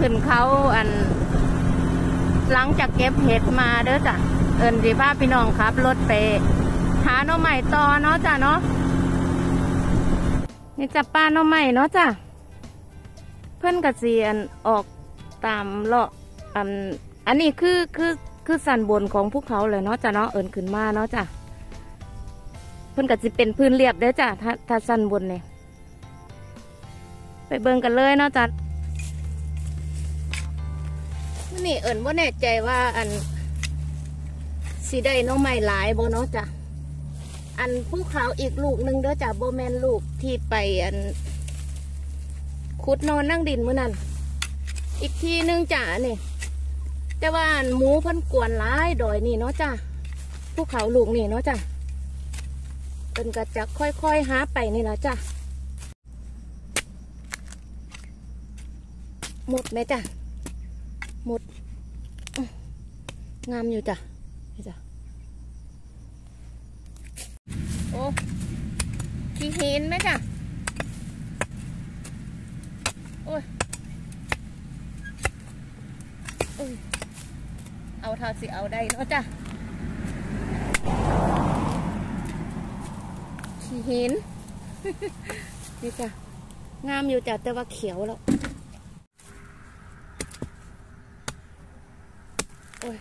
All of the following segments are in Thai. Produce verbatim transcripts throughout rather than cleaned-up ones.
ขึ้นเขาอันหลังจากเก็บเห็ดมาเด้อจ้ะเอิญดีพ่าพี่น้องครับรถไปหาหน่อไม้ต่อเนาะจ้ะเนาะนี่จับป้าหน่อไม้เนาะจ้ะเพื่อนกระเซียนออกตามเลาะอันอันนี้คือคือคือสันบนของภูเขาเลยเนาะจ้ะเนาะเอิญขึ้นมาเนาะจ้ะเพื่อนกระสิเป็นพื้นเรียบเด้อจ้ะถ้าถ้าสันบนเนี่ยไปเบิ่งกันเลยเนาะจ้ะนี่เอิญว่าแน่ใจว่าอันสีได้น้องไม้หลายบ่เนาะจ้ะอันภูเขาอีกลูกหนึ่งเด้อจ้ะโบแมนลูกที่ไปอันขุดนอนนั่งดินเมื่อนั้นอีกทีนึงจ้ะนี่แต่ว่าหมูพันกวนหลายดอยนี่เนาะจ้ะภูเขาลูกนี่เนาะจ้ะเป็นกระจักค่อยๆหาไปนี่ละจ้ะหมดไหมจ้ะหมดงามอยู่จ้ะนี่จ้ะโอ้ขี้เห็นไหมจ้ะโอ้ยเอาเท่าสิเอาได้เนาะจ้ะขี้เห็นนี่จ้ะงามอยู่จ้ะแต่ว่าเขียวแล้วโอ้ย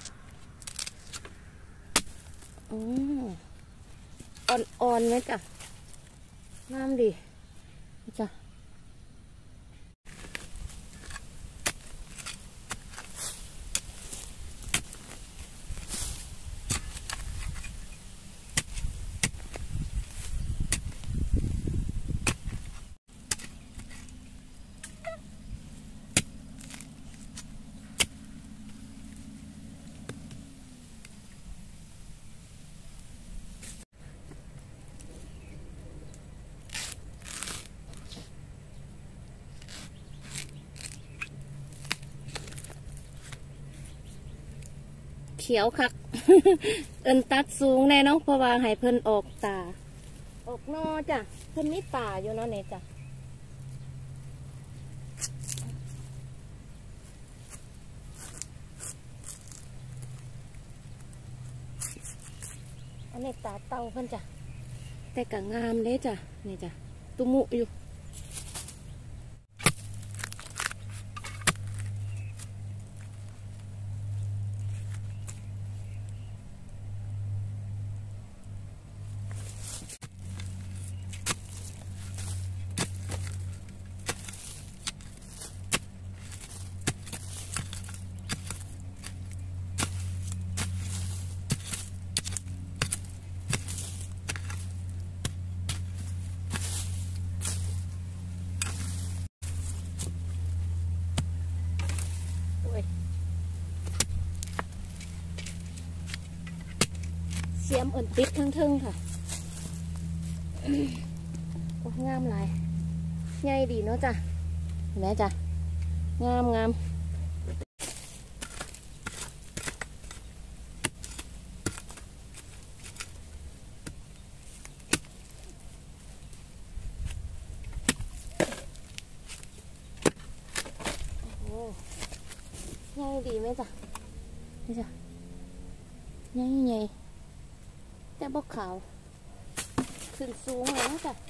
อืมอ่อนๆไหมจ้ะงามดีจ้ะเขียวคัก เอินตัดสูงแน่เนาะเพราะว่าให้เพิ่นออกตาออกนอจ้ะเพิ่นมีป่าอยู่เนาะเนี่ยจ้ะอันนี้ตาเต่าเพิ่นจ้ะแต่ก็งามเลยจ้ะนี่จ้ะตุมุอยู่เสียมเอินติดทั้งทึ่งค่ะโอ้งามหลายใหญ่ดีเนาะจ้ะเห็นไหมจ้ะงามงามโอ้ใหญ่ดีไหมจ้ะนี่จ้ะใหญ่ใหญ่แต่บกขาวขึ้นสูงเลยนะจ๊ะ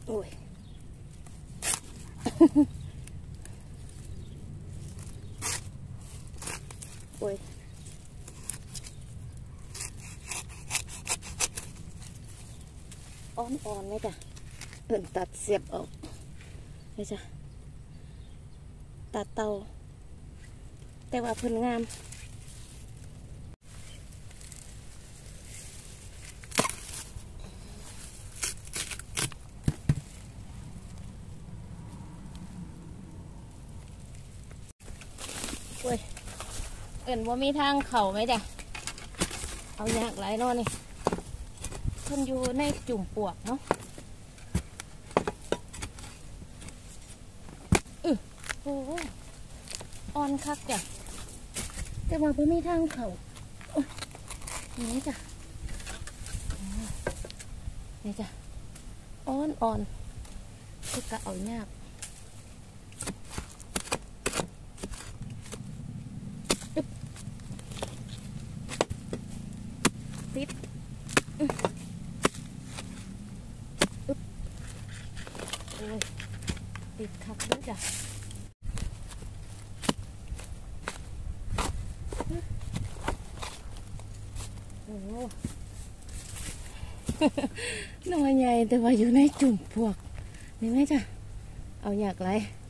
โอ้ยโอ้ยอ่อนๆเลยจ้ะเอิ่นตัดเสียบออกเลยจ้ะตัดเตาแต่ว่าเพิ่นงามโอ้ยเอิ่นว่ามีทางเข่าไหมจ้ะเอายากหลายนอนนี่เพิ่นอยู่ในจุ่มปวกเนาะอือโอ้อ่อนคักจ้ะแต่ว่าเพิ่นมีทางเข่านี่จ้ะนี่จ้ะอ่อนอ่อนคือกะเอายากติดโอ้ยติดคักด้วยจ้ะโอ้น้อยใหญ่แต่ว่าอยู่ในจุ่มพวกนี่ไหมจ้ะเอาอยากไร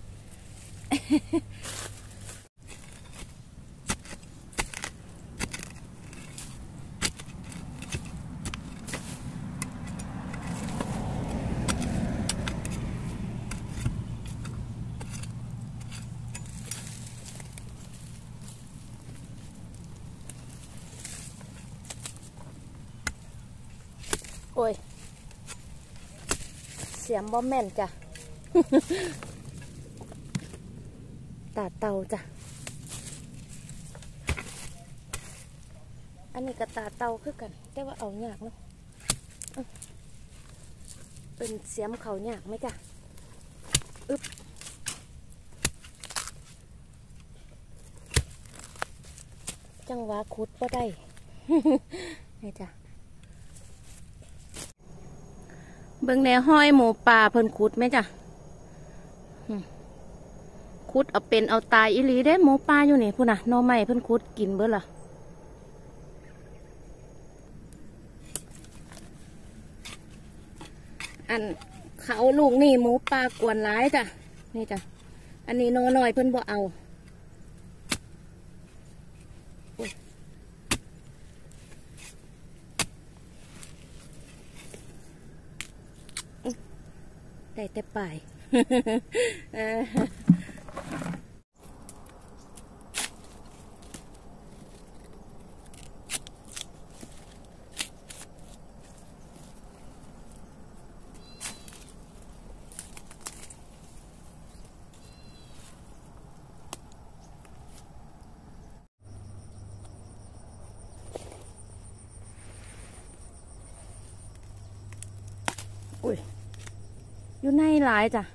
โอ้ยเสียมบอมแม่นจ้ะ ตาเตาจ้ะอันนี้กับตาเตาคือกันแต่ว่าเอายากเนาะเป็นเสียมเขายากไหมจ้ะอึ๊บจังหวะขุดก็ได้ นี่จ้ะเบิ่งแนวห้อยหมูป่าเพิ่นขุดไหมจ้ะขุดเอาเป็นเอาตายอีหลีได้หมูป่าอยู่นี่พุ่นน่ะหน่อไม้เพิ่นขุดกินเบิ่ล่ะอันเขาลูกนี่หมูป่ากวนร้ายจ้ะนี่จ้ะอันนี้นอหน่อยเพิ่นบ่เอาได้แต่ป่ายอุ้ยอยู่ในหลายจ้ะ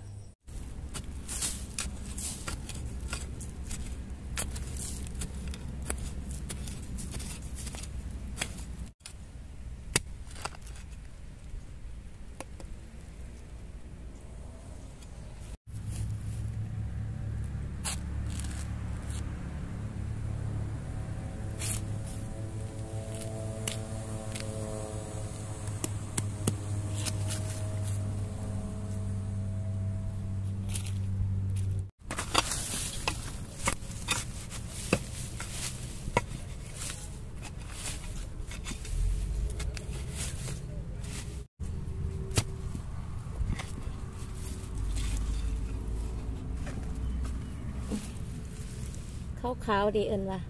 ขาวๆดีเอิญว่ะ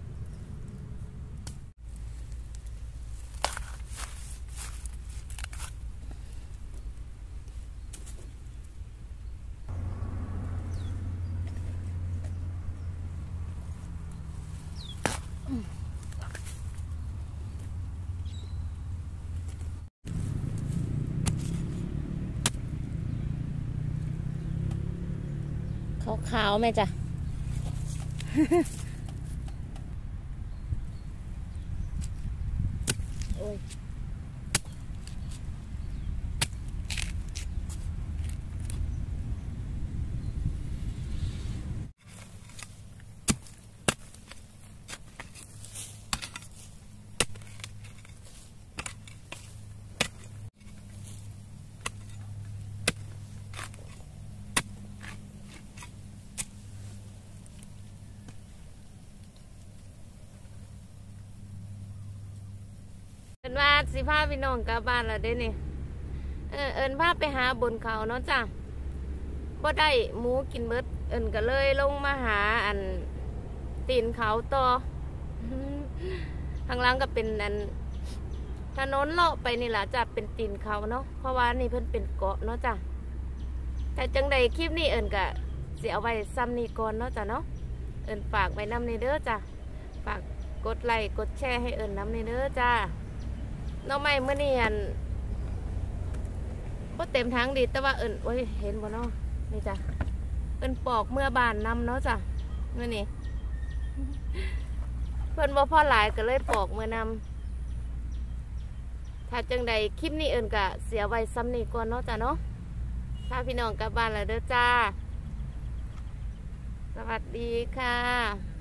ขาวๆไหมจ้ะ โอ้ยนว่าสิพาพี่น้องกลับบ้านแล้วเด้นี่เออเอิญพาไปหาบนเขาเนาะจ้ะบ่ได้หมูกินเบิดเอิญก็เลยลงมาหาอันตีนเขาต่อข้างล่างก็เป็นอันถนนเลาะไปนี่แหละจะเป็นตีนเขาเนาะเพราะว่านี่เพิ่นเป็นเกาะเนาะจ้ะแต่จังใดคลิปนี้เอิญก็สิเอาไว้ซ้ำนี่ก่อนเนาะจ้ะเนาะเอิญฝากไว้นำในเด้อจ้ะฝากกดไลค์กดแชร์ให้เอิญนำในเด้อจ้าน้องใหม่เมื่อนี้อันก็เต็มทั้งดีแต่ว่าเอิญโอ้ยเห็นบ่เนาะนี่จ้ะเอิญปอกเมื่อบานนำเนาะจ้ะเมื่อนี้เพิ่นบ่พอหลายก็เลยปอกเมื่อนำถ้าจังใดคลิปนี้เอิญก็เสียไว้ซ้ำนี่ก่อนเนาะจ้ะเนาะถ้าพี่น้องกลับบ้านแล้วเด้อจ้าสวัสดีค่ะ